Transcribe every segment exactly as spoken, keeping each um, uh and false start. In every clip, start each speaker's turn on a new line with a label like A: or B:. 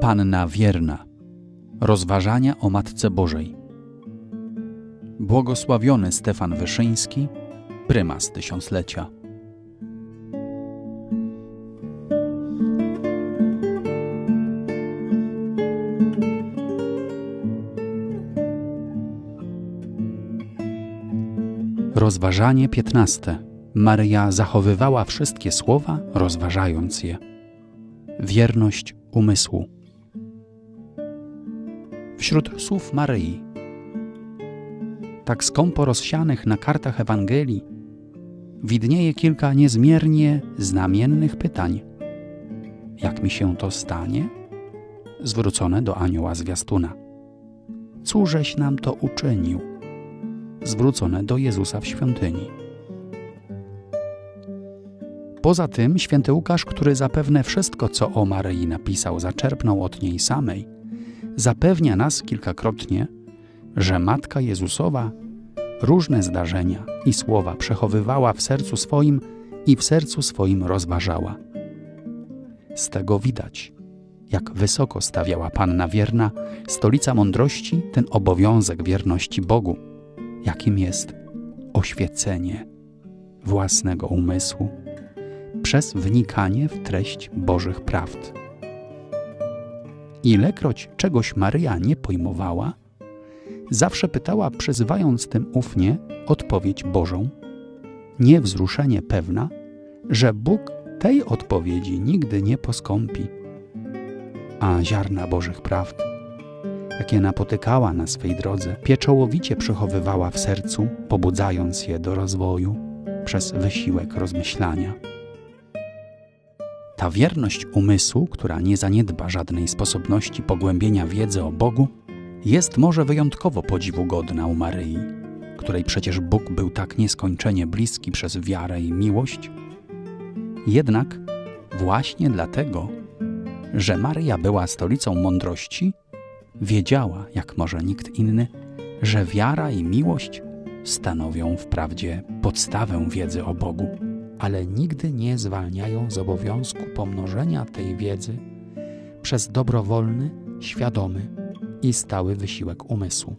A: Panna wierna. Rozważania o Matce Bożej. Błogosławiony Stefan Wyszyński, prymas tysiąclecia. Rozważanie piętnaste. Maryja zachowywała wszystkie słowa, rozważając je. Wierność umysłu. Wśród słów Maryi, tak skąpo rozsianych na kartach Ewangelii, widnieje kilka niezmiernie znamiennych pytań. Jak mi się to stanie? Zwrócone do anioła zwiastuna. Cóżeś nam to uczynił? Zwrócone do Jezusa w świątyni. Poza tym święty Łukasz, który zapewne wszystko, co o Maryi napisał, zaczerpnął od niej samej, zapewnia nas kilkakrotnie, że Matka Jezusowa różne zdarzenia i słowa przechowywała w sercu swoim i w sercu swoim rozważała. Z tego widać, jak wysoko stawiała Panna wierna, stolica mądrości, ten obowiązek wierności Bogu, jakim jest oświecenie własnego umysłu przez wnikanie w treść Bożych prawd. Ilekroć czegoś Maryja nie pojmowała, zawsze pytała, przyzywając tym ufnie odpowiedź Bożą, niewzruszenie pewna, że Bóg tej odpowiedzi nigdy nie poskąpi. A ziarna Bożych prawd, jakie napotykała na swej drodze, pieczołowicie przechowywała w sercu, pobudzając je do rozwoju przez wysiłek rozmyślania. Ta wierność umysłu, która nie zaniedba żadnej sposobności pogłębienia wiedzy o Bogu, jest może wyjątkowo podziwu godna u Maryi, której przecież Bóg był tak nieskończenie bliski przez wiarę i miłość. Jednak właśnie dlatego, że Maryja była stolicą mądrości, wiedziała, jak może nikt inny, że wiara i miłość stanowią wprawdzie podstawę wiedzy o Bogu, ale nigdy nie zwalniają z obowiązku pomnożenia tej wiedzy przez dobrowolny, świadomy i stały wysiłek umysłu.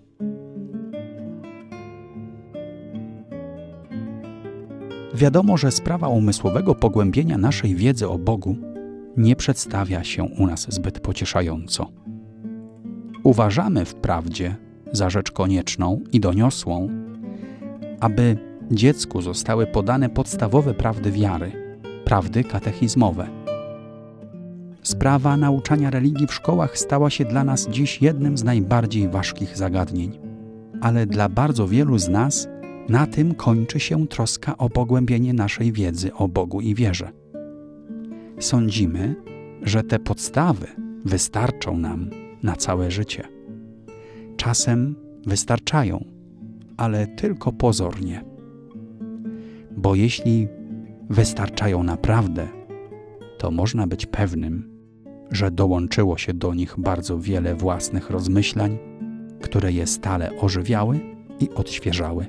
A: Wiadomo, że sprawa umysłowego pogłębienia naszej wiedzy o Bogu nie przedstawia się u nas zbyt pocieszająco. Uważamy wprawdzie za rzecz konieczną i doniosłą, aby dziecku zostały podane podstawowe prawdy wiary, prawdy katechizmowe. Sprawa nauczania religii w szkołach stała się dla nas dziś jednym z najbardziej ważkich zagadnień. Ale dla bardzo wielu z nas na tym kończy się troska o pogłębienie naszej wiedzy o Bogu i wierze. Sądzimy, że te podstawy wystarczą nam na całe życie. Czasem wystarczają, ale tylko pozornie. Bo jeśli wystarczają naprawdę, to można być pewnym, że dołączyło się do nich bardzo wiele własnych rozmyślań, które je stale ożywiały i odświeżały.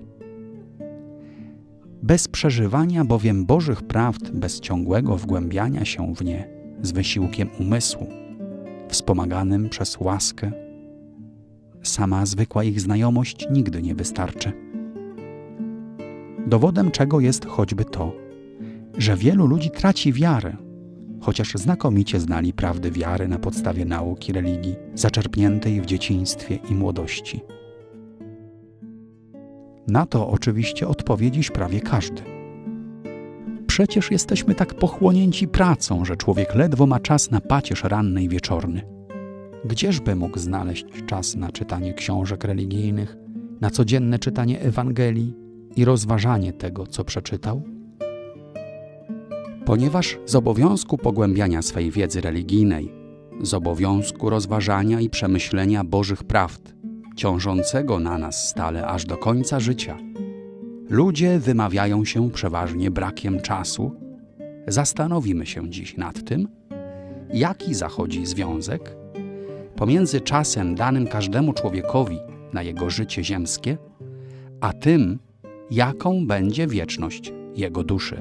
A: Bez przeżywania bowiem Bożych prawd, bez ciągłego wgłębiania się w nie z wysiłkiem umysłu, wspomaganym przez łaskę, sama zwykła ich znajomość nigdy nie wystarczy. Dowodem czego jest choćby to, że wielu ludzi traci wiarę, chociaż znakomicie znali prawdy wiary na podstawie nauki religii zaczerpniętej w dzieciństwie i młodości. Na to oczywiście odpowie dziś prawie każdy. Przecież jesteśmy tak pochłonięci pracą, że człowiek ledwo ma czas na pacierz ranny i wieczorny. Gdzieżby mógł znaleźć czas na czytanie książek religijnych, na codzienne czytanie Ewangelii i rozważanie tego, co przeczytał? Ponieważ z obowiązku pogłębiania swej wiedzy religijnej, z obowiązku rozważania i przemyślenia Bożych prawd, ciążącego na nas stale aż do końca życia, ludzie wymawiają się przeważnie brakiem czasu, zastanowimy się dziś nad tym, jaki zachodzi związek pomiędzy czasem danym każdemu człowiekowi na jego życie ziemskie, a tym, jaką będzie wieczność jego duszy.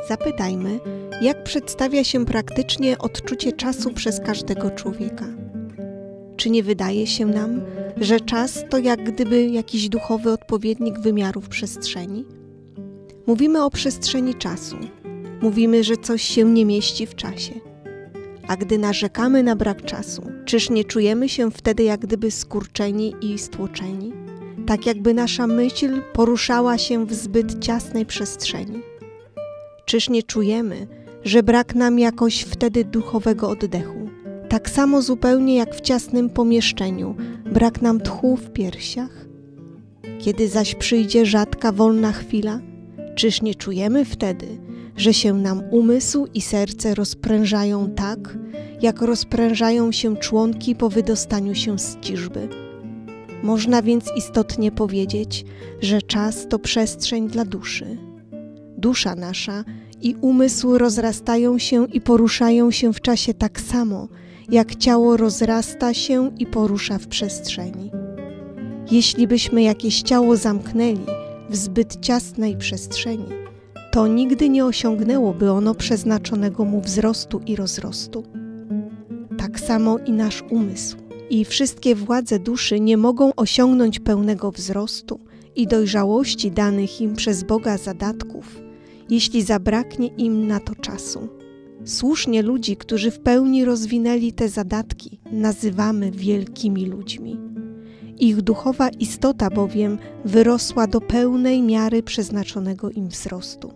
B: Zapytajmy, jak przedstawia się praktycznie odczucie czasu przez każdego człowieka. Czy nie wydaje się nam, że czas to jak gdyby jakiś duchowy odpowiednik wymiarów przestrzeni? Mówimy o przestrzeni czasu. Mówimy, że coś się nie mieści w czasie. A gdy narzekamy na brak czasu, czyż nie czujemy się wtedy jak gdyby skurczeni i stłoczeni? Tak jakby nasza myśl poruszała się w zbyt ciasnej przestrzeni. Czyż nie czujemy, że brak nam jakoś wtedy duchowego oddechu? Tak samo zupełnie jak w ciasnym pomieszczeniu brak nam tchu w piersiach? Kiedy zaś przyjdzie rzadka, wolna chwila, czyż nie czujemy wtedy, że się nam umysł i serce rozprężają tak, jak rozprężają się członki po wydostaniu się z ciżby? Można więc istotnie powiedzieć, że czas to przestrzeń dla duszy. Dusza nasza i umysł rozrastają się i poruszają się w czasie tak samo, jak ciało rozrasta się i porusza w przestrzeni. Jeśli byśmy jakieś ciało zamknęli w zbyt ciasnej przestrzeni, to nigdy nie osiągnęłoby ono przeznaczonego mu wzrostu i rozrostu. Tak samo i nasz umysł i wszystkie władze duszy nie mogą osiągnąć pełnego wzrostu i dojrzałości danych im przez Boga zadatków, jeśli zabraknie im na to czasu. Słusznie ludzi, którzy w pełni rozwinęli te zadatki, nazywamy wielkimi ludźmi. Ich duchowa istota bowiem wyrosła do pełnej miary przeznaczonego im wzrostu.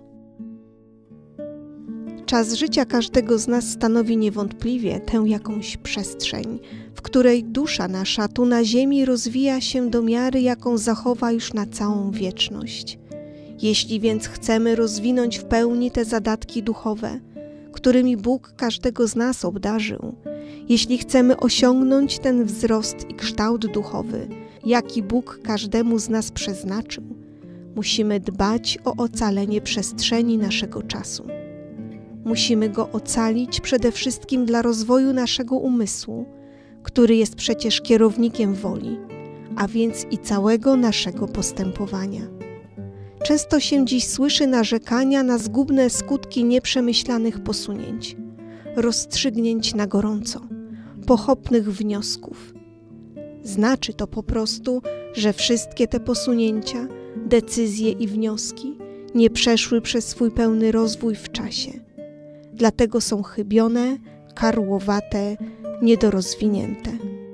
B: Czas życia każdego z nas stanowi niewątpliwie tę jakąś przestrzeń, w której dusza nasza tu na ziemi rozwija się do miary, jaką zachowa już na całą wieczność. Jeśli więc chcemy rozwinąć w pełni te zadatki duchowe, którymi Bóg każdego z nas obdarzył, jeśli chcemy osiągnąć ten wzrost i kształt duchowy, jaki Bóg każdemu z nas przeznaczył, musimy dbać o ocalenie przestrzeni naszego czasu. Musimy go ocalić przede wszystkim dla rozwoju naszego umysłu, który jest przecież kierownikiem woli, a więc i całego naszego postępowania. Często się dziś słyszy narzekania na zgubne skutki nieprzemyślanych posunięć, rozstrzygnięć na gorąco, pochopnych wniosków. Znaczy to po prostu, że wszystkie te posunięcia, decyzje i wnioski nie przeszły przez swój pełny rozwój w czasie. Dlatego są chybione, karłowate, niedorozwinięte.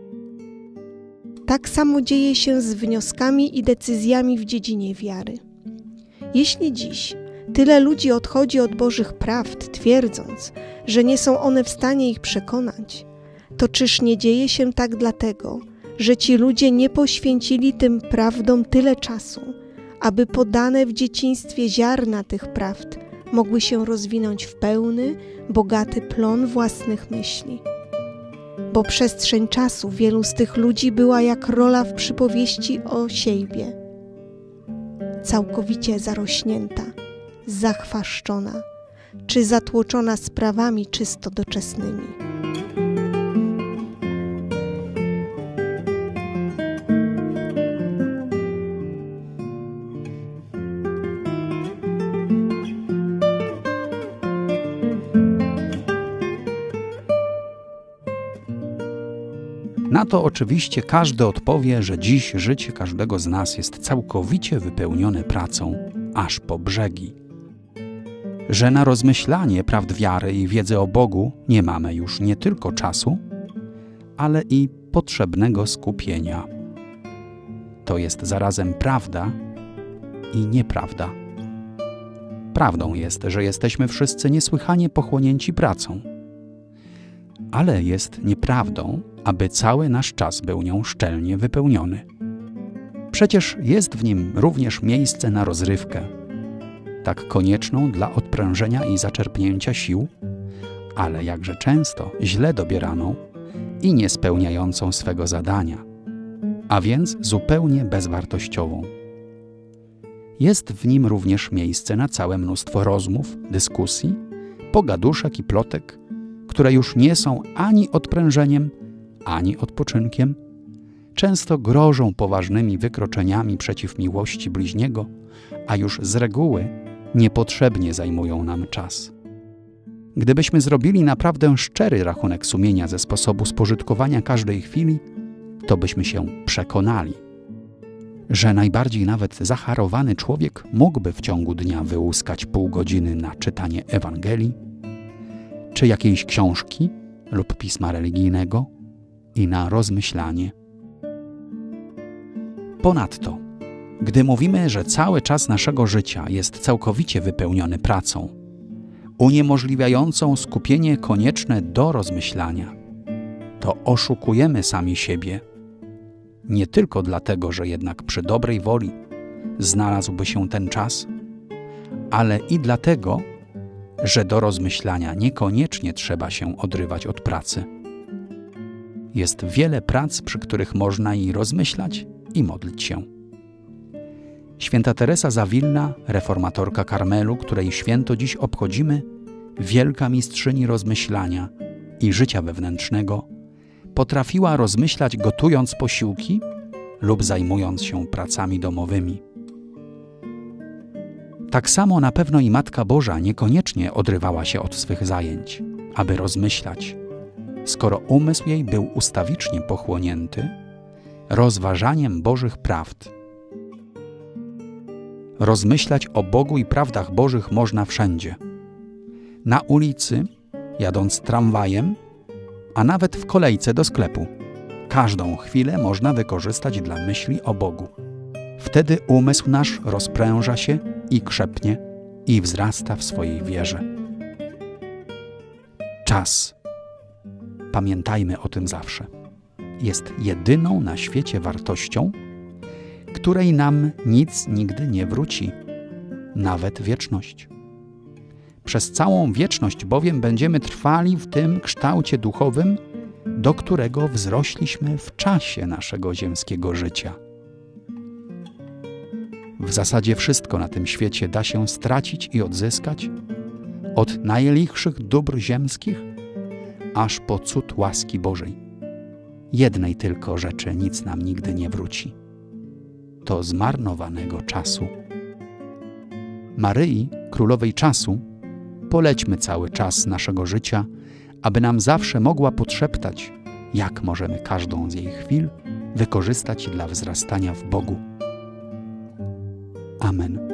B: Tak samo dzieje się z wnioskami i decyzjami w dziedzinie wiary. Jeśli dziś tyle ludzi odchodzi od Bożych prawd, twierdząc, że nie są one w stanie ich przekonać, to czyż nie dzieje się tak dlatego, że ci ludzie nie poświęcili tym prawdom tyle czasu, aby podane w dzieciństwie ziarna tych prawd mogły się rozwinąć w pełny, bogaty plon własnych myśli. Bo przestrzeń czasu wielu z tych ludzi była jak rola w przypowieści o siejbie. Całkowicie zarośnięta, zachwaszczona, czy zatłoczona sprawami czysto doczesnymi.
A: Na to oczywiście każdy odpowie, że dziś życie każdego z nas jest całkowicie wypełnione pracą, aż po brzegi. Że na rozmyślanie prawd wiary i wiedzę o Bogu nie mamy już nie tylko czasu, ale i potrzebnego skupienia. To jest zarazem prawda i nieprawda. Prawdą jest, że jesteśmy wszyscy niesłychanie pochłonięci pracą. Ale jest nieprawdą, aby cały nasz czas był nią szczelnie wypełniony. Przecież jest w nim również miejsce na rozrywkę, tak konieczną dla odprężenia i zaczerpnięcia sił, ale jakże często źle dobieraną i niespełniającą swego zadania, a więc zupełnie bezwartościową. Jest w nim również miejsce na całe mnóstwo rozmów, dyskusji, pogaduszek i plotek, które już nie są ani odprężeniem, ani odpoczynkiem, często grożą poważnymi wykroczeniami przeciw miłości bliźniego, a już z reguły niepotrzebnie zajmują nam czas. Gdybyśmy zrobili naprawdę szczery rachunek sumienia ze sposobu spożytkowania każdej chwili, to byśmy się przekonali, że najbardziej nawet zacharowany człowiek mógłby w ciągu dnia wyłuskać pół godziny na czytanie Ewangelii, czy jakiejś książki lub pisma religijnego i na rozmyślanie. Ponadto, gdy mówimy, że cały czas naszego życia jest całkowicie wypełniony pracą, uniemożliwiającą skupienie konieczne do rozmyślania, to oszukujemy sami siebie. Nie tylko dlatego, że jednak przy dobrej woli znalazłby się ten czas, ale i dlatego, że do rozmyślania niekoniecznie trzeba się odrywać od pracy. Jest wiele prac, przy których można i rozmyślać, i modlić się. Święta Teresa z Awilna, reformatorka Karmelu, której święto dziś obchodzimy, wielka mistrzyni rozmyślania i życia wewnętrznego, potrafiła rozmyślać gotując posiłki lub zajmując się pracami domowymi. Tak samo na pewno i Matka Boża niekoniecznie odrywała się od swych zajęć, aby rozmyślać, skoro umysł jej był ustawicznie pochłonięty rozważaniem Bożych prawd. Rozmyślać o Bogu i prawdach Bożych można wszędzie. Na ulicy, jadąc tramwajem, a nawet w kolejce do sklepu. Każdą chwilę można wykorzystać dla myśli o Bogu. Wtedy umysł nasz rozpręża się i krzepnie i wzrasta w swojej wierze. Czas. Pamiętajmy o tym zawsze. Jest jedyną na świecie wartością, której nam nic nigdy nie wróci, nawet wieczność. Przez całą wieczność bowiem będziemy trwali w tym kształcie duchowym, do którego wzrośliśmy w czasie naszego ziemskiego życia. W zasadzie wszystko na tym świecie da się stracić i odzyskać, od najlichszych dóbr ziemskich, aż po cud łaski Bożej. Jednej tylko rzeczy nic nam nigdy nie wróci. To zmarnowanego czasu. Maryi, królowej czasu, polećmy cały czas naszego życia, aby nam zawsze mogła podszeptać, jak możemy każdą z jej chwil wykorzystać dla wzrastania w Bogu. Amen.